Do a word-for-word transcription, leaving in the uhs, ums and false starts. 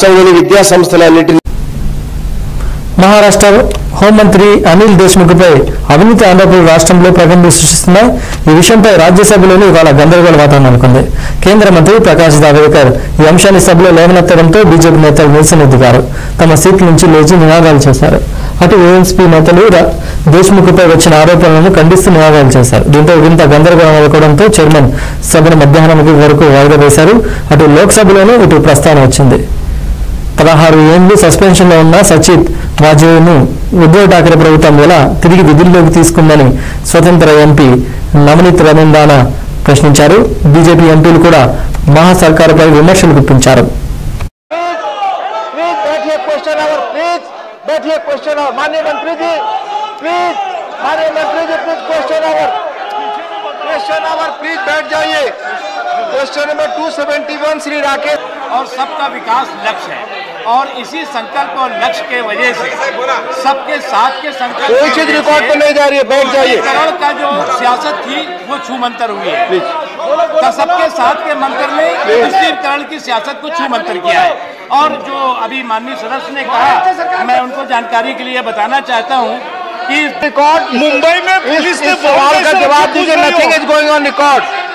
రాష్ట్రంలోని విద్యా సంస్థలన్నింటినీ మహారాష్ట్ర హోంమంత్రి అనిల్ దేశ్ముఖ్పై అవినీతి ఆంధ్రప్రదేశ్ రాష్ట్రంలో ప్రకంపనలు సృష్టిస్తున్నాయి. ఈ విషయంపై రాజ్యసభలోని ఇవాళ గందరగోళ వాతావరణం నెలకొంది. కేంద్ర మంత్రి ప్రకాష్ జావడేకర్ ఈ అంశాన్ని సభలో లేవనెత్తడంతో బీజేపీ నేతలు నిరసన దిగారు. తమ సీట్ల నుంచి లేచి నినాదాలు చేశారు. అటు ఏఎన్సీ నేతలు దేశ్ముఖ్పై వచ్చిన ఆరోపణలను ఖండిస్తూ నినాదాలు చేశారు. దీంతో ఇంత గందరగోళం నెలకొనడంతో చైర్మన్ సభను మధ్యాహ్నం వరకు వాయిదా వేశారు. అటు లోక్సభలోనూ ఇటు ప్రస్తావన వచ్చింది. పదహారు ఏళ్లు సస్పెన్షన్ లో ఉన్న సచిత్ వాజేను ఉద్ధవ్ ఠాకరే ప్రభుత్వం ఎలా తిరిగి విధుల్లోకి తీసుకుందని స్వతంత్ర ఎంపీ నవనీత్ రవీంద్రనాథ్ ప్రశ్నించారు. బీజేపీ ఎంపీలు కూడా మహా సర్కారుపై విమర్శలు గుప్పించారు. क्वेश्चन नंबर दो सौ इकहत्तर श्री राकेश और सबका विकास लक्ष्य है और इसी संकल्प और लक्ष्य के वजह से सबके साथ के संकल्प कोई चीज रिकॉर्ड पर नहीं जा रही है, बैठ जाइए। करण का जो सियासत थी वो छू मंतर हुई है, तो सबके साथ के मंत्र ने करण की सियासत को छू मंतर किया है। और जो अभी माननीय सदस्य ने कहा, मैं उनको जानकारी के लिए बताना चाहता हूँ कि रिकॉर्ड मुंबई में पुलिस ने सवाल का जवाब दीजिए, nothing is going on record.